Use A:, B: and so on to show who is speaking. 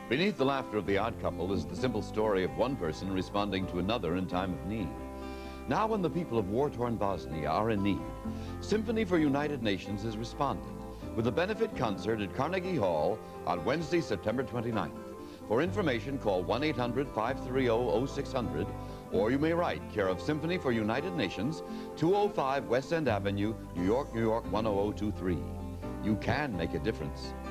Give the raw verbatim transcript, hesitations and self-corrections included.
A: Beneath the laughter of the odd couple is the simple story of one person responding to another in time of need. Now when the people of war-torn Bosnia are in need, Symphony for United Nations is responding with a benefit concert at Carnegie Hall on Wednesday, September twenty-ninth. For information, call one eight hundred, five three zero, zero six zero zero, or you may write care of Symphony for United Nations, two oh five West End Avenue, New York, New York one oh oh two three. You can make a difference.